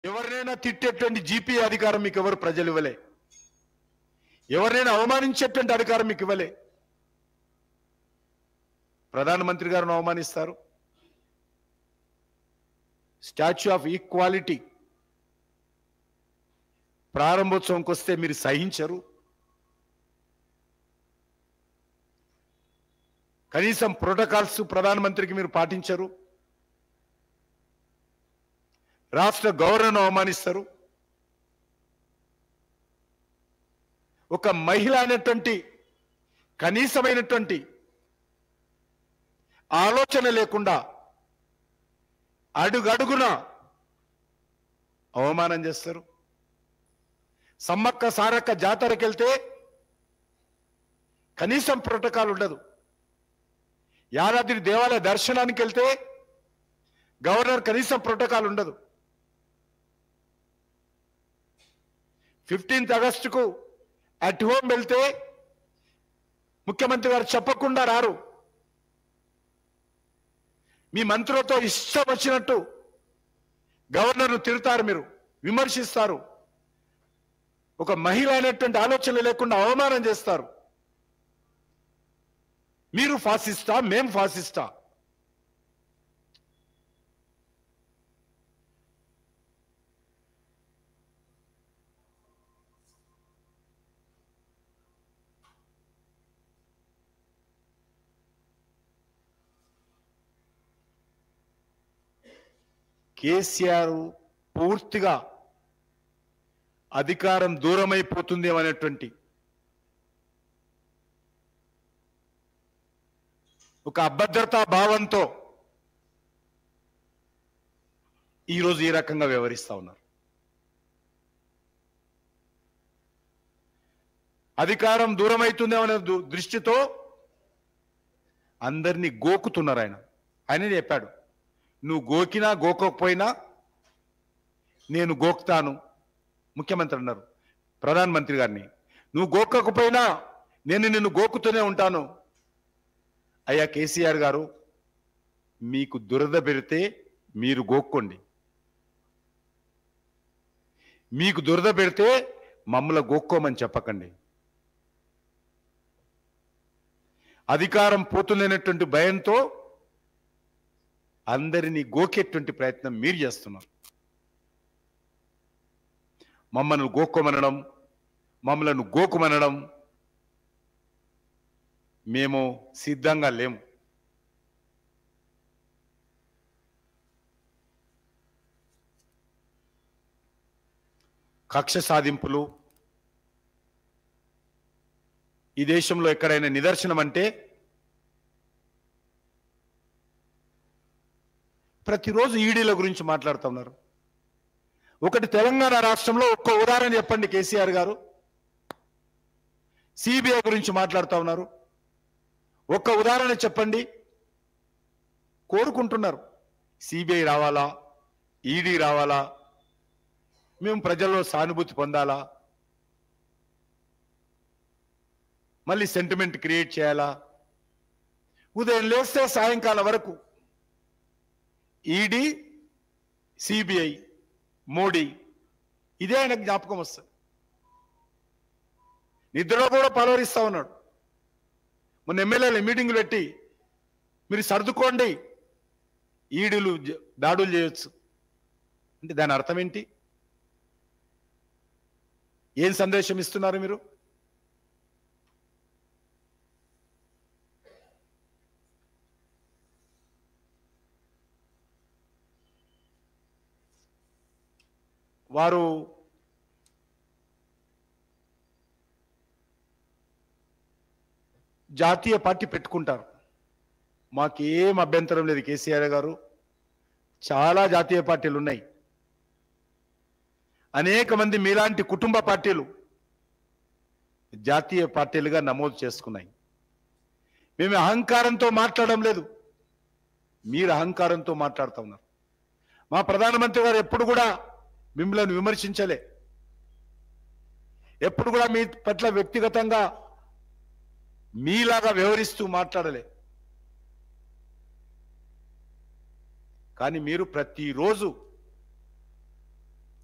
ఎవరినైనా తిట్టేటువంటి జీపీ అధికారం మీకు ఎవరు ప్రజలు ఇవ్వలే. ఎవరినైనా అవమానించేటువంటి అధికారం మీకు ఇవ్వలే. ప్రధానమంత్రి గారిని అవమానిస్తారు. స్టాచ్యూ ఆఫ్ ఈక్వాలిటీ ప్రారంభోత్సవంకి వస్తే మీరు సహించరు. కనీసం ప్రోటోకాల్స్ ప్రధానమంత్రికి మీరు పాటించరు. రాష్ట్ర గవర్నర్ను అవమానిస్తారు. ఒక మహిళ అనేటువంటి కనీసమైనటువంటి ఆలోచన లేకుండా అడుగడుగున అవమానం చేస్తారు. సమ్మక్క సారక్క జాతరకి వెళ్తే కనీసం ప్రోటోకాల్ ఉండదు. యాదాద్రి దేవాలయ దర్శనానికి వెళ్తే గవర్నర్ కనీసం ప్రోటోకాల్ ఉండదు. 15th ఆగస్టుకు అట్ హోమ్ వెళ్తే ముఖ్యమంత్రి గారు చెప్పకుండా రారు. మీ మంత్రులతో ఇష్టం వచ్చినట్టు గవర్నర్ను తిడతారు, మీరు విమర్శిస్తారు. ఒక మహిళ అనేటువంటి ఆలోచన లేకుండా అవమానం చేస్తారు. మీరు ఫాసిస్టా, మేం ఫాసిస్టా? కేసీఆర్ పూర్తిగా అధికారం దూరమైపోతుందేమనేటువంటి ఒక అభద్రతా భావంతో ఈరోజు ఈ రకంగా వ్యవహరిస్తా ఉన్నారు. అధికారం దూరమైతుందేమనే దృష్టితో అందరినీ గోకుతున్నారు. ఆయన చెప్పాడు, నువ్వు గోకినా గోకోకపోయినా నేను గోక్తాను. ముఖ్యమంత్రి అన్నారు ప్రధానమంత్రి గారిని, నువ్వు గోకకపోయినా నేను నిన్ను గోకుతూనే ఉంటాను. అయ్యా కేసీఆర్ గారు, మీకు దురద పెడితే మీరు గోక్కోండి. మీకు దురద పెడితే మమ్మల్ని గోక్కోమని చెప్పకండి. అధికారం పోతుందనేటువంటి భయంతో అందరినీ గోకేటువంటి ప్రయత్నం మీరు చేస్తున్నారు. మమ్మల్ని గోక్కోమనడం, మమ్మల్ని గోకుమనడం మేము సిద్ధంగా లేము. కక్ష సాధింపులు ఈ దేశంలో ఎక్కడైనా నిదర్శనం అంటే ప్రతిరోజు ఈడీల గురించి మాట్లాడుతూ ఉన్నారు. ఒకటి తెలంగాణ రాష్ట్రంలో ఒక్క ఉదాహరణ చెప్పండి కేసీఆర్ గారు. సిబిఐ గురించి మాట్లాడుతూ ఉన్నారు. ఒక్క ఉదాహరణ చెప్పండి. కోరుకుంటున్నారు సిబిఐ రావాలా, ఈడీ రావాలా, మేము ప్రజల్లో సానుభూతి పొందాలా, మళ్ళీ సెంటిమెంట్ క్రియేట్ చేయాలా. ఉదయం లేస్తే సాయంకాలం వరకు ఈడీ, సిబిఐ, మోడీ, ఇదే ఆయనకు జ్ఞాపకం వస్తుంది. నిద్రలో కూడా పలవరిస్తా ఉన్నాడు. మొన్న ఎమ్మెల్యేలు మీటింగులు పెట్టి మీరు సర్దుకోండి, ఈడీలు దాడులు చేయొచ్చు అంటే దాని అర్థం ఏంటి? ఏం సందేశం ఇస్తున్నారు మీరు? వారు జాతీయ పార్టీ పెట్టుకుంటారు. మాకేం అభ్యంతరం లేదు కేసీఆర్ గారు. చాలా జాతీయ పార్టీలు ఉన్నాయి. అనేక మంది మీలాంటి కుటుంబ పార్టీలు జాతీయ పార్టీలుగా నమోదు చేసుకున్నాయి. మేము అహంకారంతో మాట్లాడడం లేదు, మీరు అహంకారంతో మాట్లాడుతూ ఉన్నారు. మా ప్రధానమంత్రి గారు ఎప్పుడు కూడా మిమ్మల్ని విమర్శించలే, ఎప్పుడు కూడా మీ పట్ల వ్యక్తిగతంగా మీలాగా వ్యవహరిస్తూ మాట్లాడలే. కానీ మీరు ప్రతిరోజు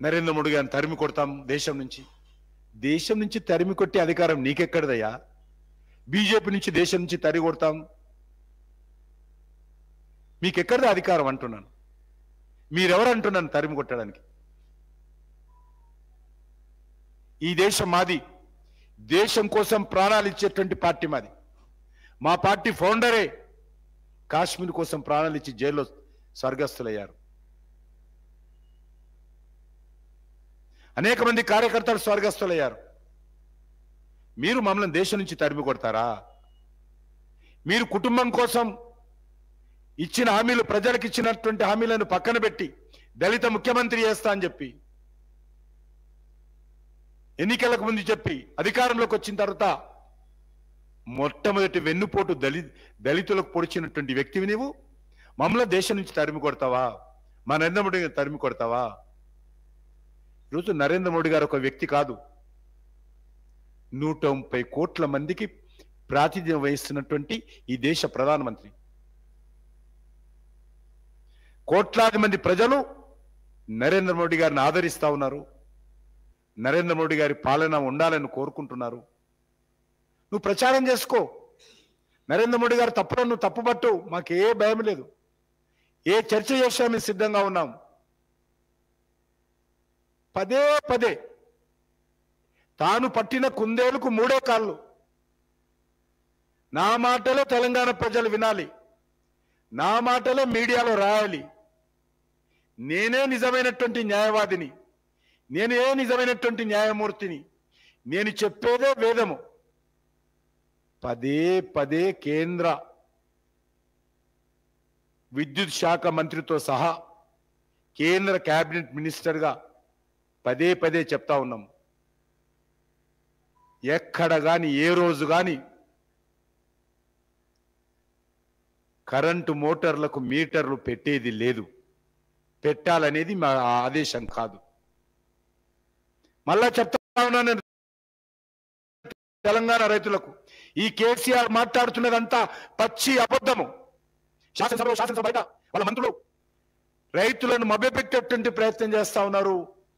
నరేంద్ర మోడీ గారిని తరిమి కొడతాం దేశం నుంచి తరిమి కొట్టే అధికారం నీకెక్కడదయ్యా? బీజేపీ నుంచి దేశం నుంచి తరిమి కొడతాం, మీకెక్కడిది అధికారం అంటున్నాను. మీరెవరు అంటున్నాను తరిమి కొట్టడానికి? ఈ దేశం మాది, దేశం కోసం ప్రాణాలు ఇచ్చేటువంటి పార్టీ మాది. మా పార్టీ ఫౌండరే కాశ్మీర్ కోసం ప్రాణాలు ఇచ్చి జైల్లో స్వర్గస్థులయ్యారు. అనేక మంది కార్యకర్తలు స్వర్గస్థులయ్యారు. మీరు మమ్మల్ని దేశం నుంచి తరిమి కొడతారా? మీరు కుటుంబం కోసం ఇచ్చిన హామీలు, ప్రజలకు ఇచ్చినటువంటి హామీలను పక్కన పెట్టి దళిత ముఖ్యమంత్రి చేస్తా అని చెప్పి ఎన్నికలకు ముందు చెప్పి అధికారంలోకి వచ్చిన తర్వాత మొట్టమొదటి వెన్నుపోటు దళితులకు పొడిచినటువంటి వ్యక్తివి నీవు మమ్మల్ని దేశం నుంచి తరిమి కొడతావా? మా నరేంద్ర మోడీ గారిని తరిమి కొడతావా? ఈరోజు నరేంద్ర మోడీ గారు ఒక వ్యక్తి కాదు, 130 కోట్ల మందికి ప్రాతినిధ్యం వహిస్తున్నటువంటి ఈ దేశ ప్రధానమంత్రి. కోట్లాది మంది ప్రజలు నరేంద్ర మోడీ గారిని ఆదరిస్తా ఉన్నారు. నరేంద్ర మోడీ గారి పాలన ఉండాలని కోరుకుంటున్నారు. నువ్వు ప్రచారం చేసుకో. నరేంద్ర మోడీ గారు తప్పులను నువ్వు తప్పుపట్టు, మాకే భయం లేదు. ఏ చర్చ చేసినా మేము సిద్ధంగా ఉన్నాం. పదే పదే తాను పట్టిన కుందేలుకు 3 కాళ్ళు. నా మాటలే తెలంగాణ ప్రజలు వినాలి, నా మాటలే మీడియాలో రాయాలి. నేనే నిజమైనటువంటి న్యాయవాదిని, నేనే నిజమైనటువంటి న్యాయమూర్తిని, నేను చెప్పేదే వేదము. పదే పదే కేంద్ర విద్యుత్ శాఖ మంత్రితో సహా కేంద్ర కేబినెట్ మినిస్టర్గా పదే పదే చెప్తా ఉన్నాం. ఎక్కడ గాని ఏ రోజు గాని కరెంటు మోటార్లకు మీటర్లు పెట్టేది లేదు. పెట్టాలనేది మా ఆదేశం కాదు. మళ్ళా చెప్తా ఉన్నాను తెలంగాణ రైతులకు, ఈ కేసీఆర్ మాట్లాడుతున్నదంతా పచ్చి అబద్ధము. శాసనసభ బయట వాళ్ళ మంత్రులు రైతులను మభ్యపెట్టేటువంటి ప్రయత్నం చేస్తా ఉన్నారు.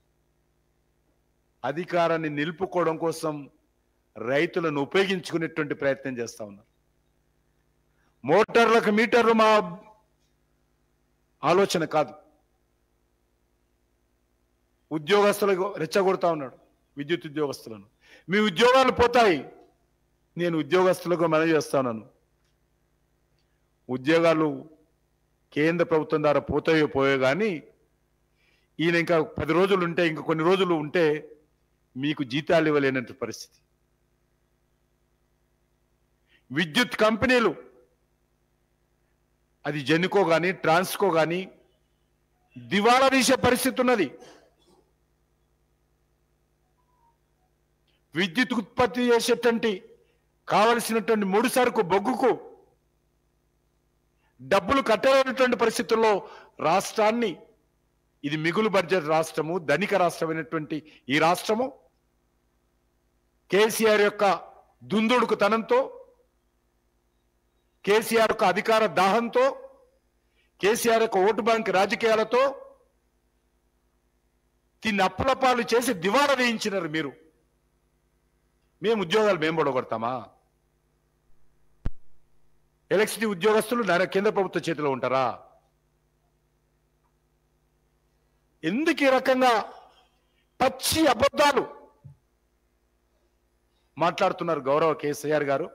అధికారాన్ని నిలుపుకోవడం కోసం రైతులను ఉపయోగించుకునేటువంటి ప్రయత్నం చేస్తా ఉన్నారు. మోటార్లకు మీటర్లు మా ఆలోచన కాదు. ఉద్యోగస్తులకు రెచ్చగొడతా ఉన్నాడు, విద్యుత్ ఉద్యోగస్తులను. మీ ఉద్యోగాలు పోతాయి. నేను ఉద్యోగస్తులకు మనవి చేస్తాను, ఉద్యోగాలు కేంద్ర ప్రభుత్వం ద్వారా పోయో కానీ ఈయన ఇంకా 10 రోజులు ఉంటే, ఇంకా కొన్ని రోజులు ఉంటే మీకు జీతాలు ఇవ్వలేనంత పరిస్థితి. విద్యుత్ కంపెనీలు, అది జెన్కో కానీ ట్రాన్స్కో కానీ దివాళా తీసే పరిస్థితి ఉన్నది. విద్యుత్ ఉత్పత్తి చేసేటువంటి కావలసినటువంటి ముడి సరుకు బొగ్గుకు డబ్బులు కట్టలేనటువంటి పరిస్థితుల్లో రాష్ట్రాన్ని, ఇది మిగులు బడ్జెట్ రాష్ట్రము, ధనిక రాష్ట్రమైనటువంటి ఈ రాష్ట్రము కేసీఆర్ యొక్క దుందుడుకు తనంతో, కేసీఆర్ యొక్క అధికార దాహంతో, కేసీఆర్ యొక్క ఓటు బ్యాంక్ రాజకీయాలతో దీన్ని అప్పులపాలు చేసి దివాళా వేయించినారు మీరు. మేము ఉద్యోగాలు మేము పొడగొడతామా? ఎలక్ట్రిసిటీ ఉద్యోగస్తులు కేంద్ర ప్రభుత్వ చేతిలో ఉంటారా? ఎందుకు ఈ రకంగా పచ్చి అబద్ధాలు మాట్లాడుతున్నారు గౌరవ కేసీఆర్ గారు?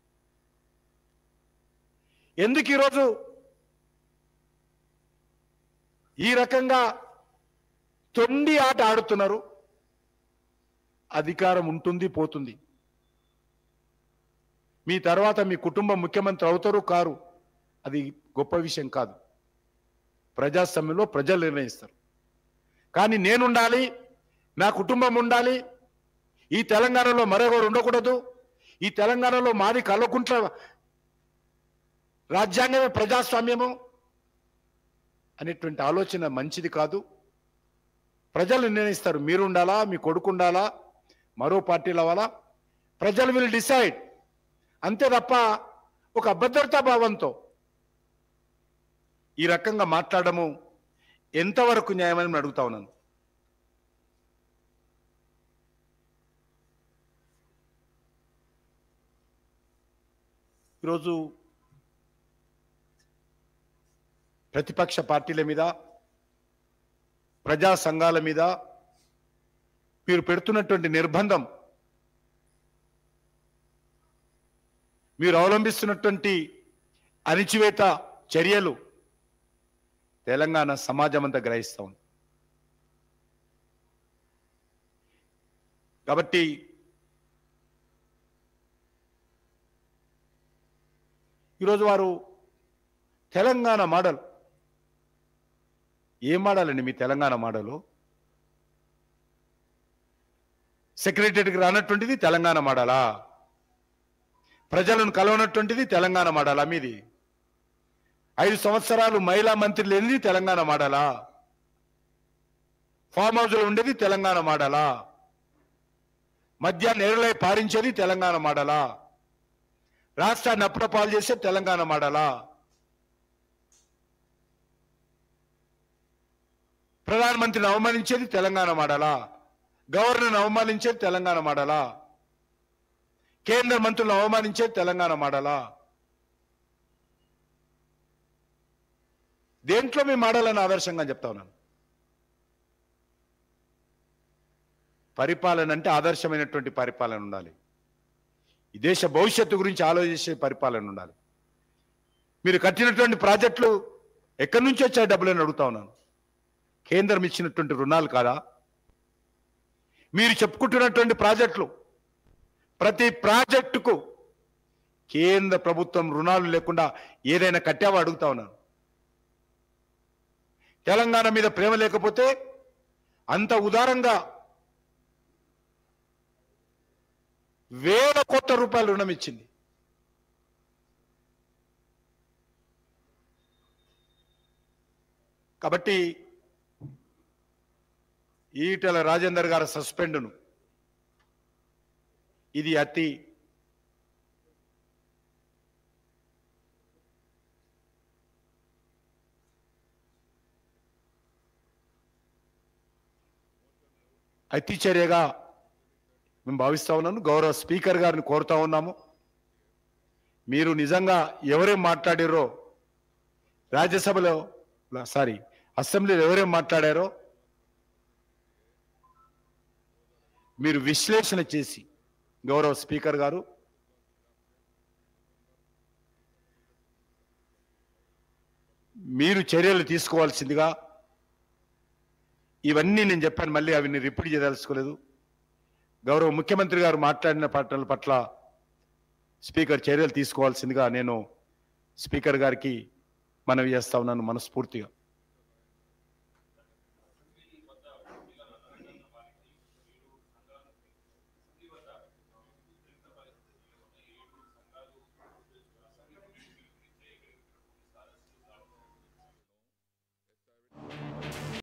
ఎందుకు ఈరోజు ఈ రకంగా తొండి ఆట ఆడుతున్నారు? అధికారం ఉంటుంది, పోతుంది. మీ తర్వాత మీ కుటుంబం ముఖ్యమంత్రి అవుతారు కారు, అది గొప్ప విషయం కాదు. ప్రజాస్వామ్యంలో ప్రజలు నిర్ణయిస్తారు. కానీ నేనుండాలి, నా కుటుంబం ఉండాలి, ఈ తెలంగాణలో మరొకరు ఉండకూడదు, ఈ తెలంగాణలో మాది కల్వకుంట్ల రాజ్యాంగమే ప్రజాస్వామ్యము అనేటువంటి ఆలోచన మంచిది కాదు. ప్రజలు నిర్ణయిస్తారు. మీరు ఉండాలా, మీ కొడుకు ఉండాలా, మరో పార్టీల వల్ల ప్రజలు విల్ డిసైడ్. అంతే తప్ప ఒక అభద్రతా భావంతో ఈ రకంగా మాట్లాడము ఎంతవరకు న్యాయమని అడుగుతా ఉన్నాను. ఈరోజు ప్రతిపక్ష పార్టీల మీద, ప్రజా సంఘాల మీద మీరు పెడుతున్నటువంటి నిర్బంధం, మీరు అవలంబిస్తున్నటువంటి అణిచివేత చర్యలు తెలంగాణ సమాజం అంతా గ్రహిస్తా ఉంది. కాబట్టి ఈరోజు వారు తెలంగాణ మోడల్, ఏం మోడల్ మీ తెలంగాణ మోడలు? సెక్రటరీకి రానటువంటిది తెలంగాణ మోడలా? ప్రజలను కలవనటువంటిది తెలంగాణ మోడలా మీది? 5 సంవత్సరాలు మహిళా మంత్రి లేనిది తెలంగాణ మోడలా? ఫామ్ హౌస్లో ఉండేది తెలంగాణ మోడలా? మధ్యాహ్నం నేరలై పారించేది తెలంగాణ మోడలా? రాష్ట్రాన్ని అప్పుడపాలు చేసే తెలంగాణ మోడలా? ప్రధానమంత్రిని అవమానించేది తెలంగాణ మోడలా? గవర్నర్ని అవమానించేది తెలంగాణ మోడలా? కేంద్ర మంత్రులను అవమానించేది తెలంగాణ మోడలా? దేంట్లో మీ మోడల్ని ఆదర్శంగా చెప్తా ఉన్నాను. పరిపాలన అంటే ఆదర్శమైనటువంటి పరిపాలన ఉండాలి. ఈ దేశ భవిష్యత్తు గురించి ఆలోచించే పరిపాలన ఉండాలి. మీరు కట్టినటువంటి ప్రాజెక్టులు ఎక్కడి నుంచి వచ్చాయి డబ్బులని అడుగుతా ఉన్నాను. కేంద్రం ఇచ్చినటువంటి రుణాలు కాదా? మీరు చెప్పుకుంటున్నటువంటి ప్రాజెక్టులు, ప్రతి ప్రాజెక్టుకు కేంద్ర ప్రభుత్వం రుణాలు లేకుండా ఏదైనా కట్టావో అడుగుతా ఉన్నాను. తెలంగాణ మీద ప్రేమ లేకపోతే అంత ఉదారంగా వేల కోట్ల రూపాయలు రుణం ఇచ్చింది. కాబట్టి ఈటెల రాజేందర్ గారి సస్పెండ్ను ఇది అతి చర్యగా మేము భావిస్తా ఉన్నాను. గౌరవ స్పీకర్ గారిని కోరుతా ఉన్నాము, మీరు నిజంగా ఎవరేం మాట్లాడారో రాజ్యసభలో, అసెంబ్లీలో ఎవరేం మాట్లాడారో మీరు విశ్లేషణ చేసి, గౌరవ స్పీకర్ గారు మీరు చర్యలు తీసుకోవాల్సిందిగా, ఇవన్నీ నేను చెప్పాను, మళ్ళీ అవి రిపీట్ చేయదలుచుకోలేదు. గౌరవ ముఖ్యమంత్రి గారు మాట్లాడిన పాటల పట్ల స్పీకర్ చర్యలు తీసుకోవాల్సిందిగా నేను స్పీకర్ గారికి మనవి చేస్తా ఉన్నాను మనస్ఫూర్తిగా.